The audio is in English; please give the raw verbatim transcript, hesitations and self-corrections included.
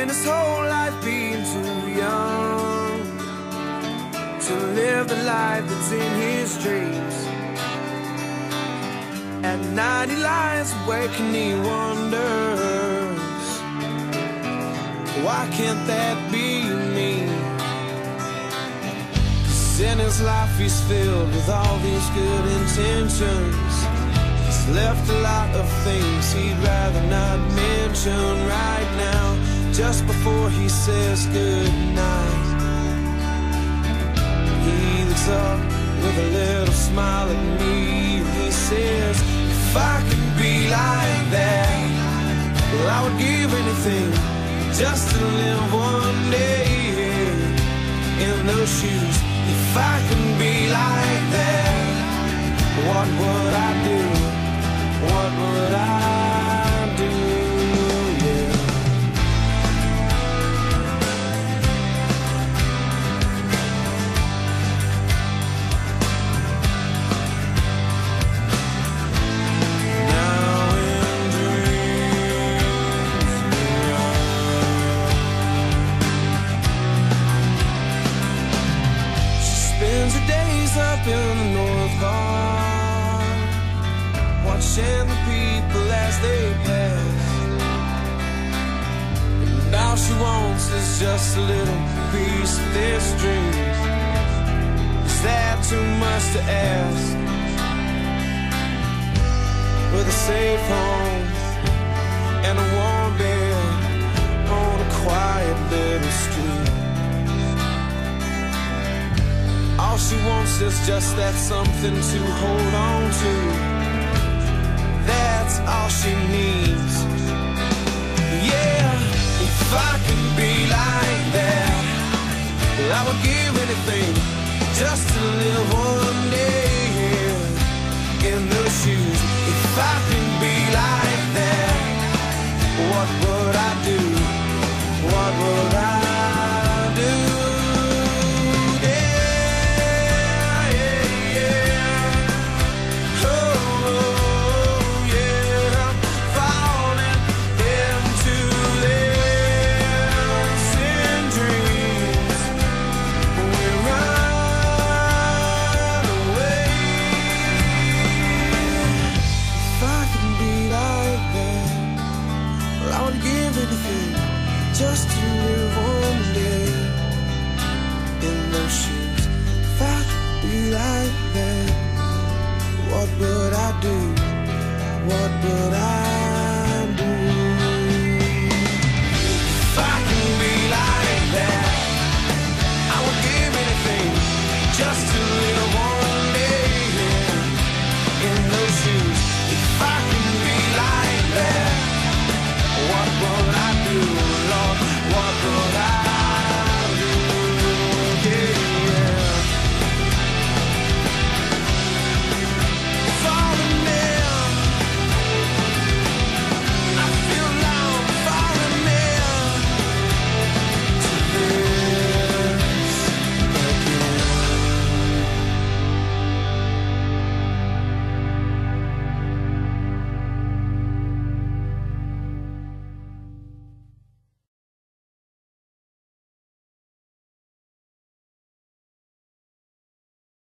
spent his whole life being too young to live the life that's in his dreams. At night he lies awake and he wonders, why can't that be me? 'Cause in his life he's filled with all these good intentions. He's left a lot of things he'd rather not mention right now, just before he says goodnight. He looks up with a little smile at me and he says, if I could be like that, well, I would give anything just to live one day in those shoes. If I could be like that, what would I do? What would I do? Yeah. Now in dreams she spends her days up in the North Bar, watching the people as they pass, and all she wants is just a little piece of this dream. Is that too much to ask? With a safe home and a warm bed on a quiet little street, all she wants is just that something to hold on to. That's all she needs. Yeah, if I could be like that, well, I would give anything just to live one day in those shoes. If I could be like that, what would I do? What would I do? Just to live one day in those shoes. If I could be like that, what would I do? What would I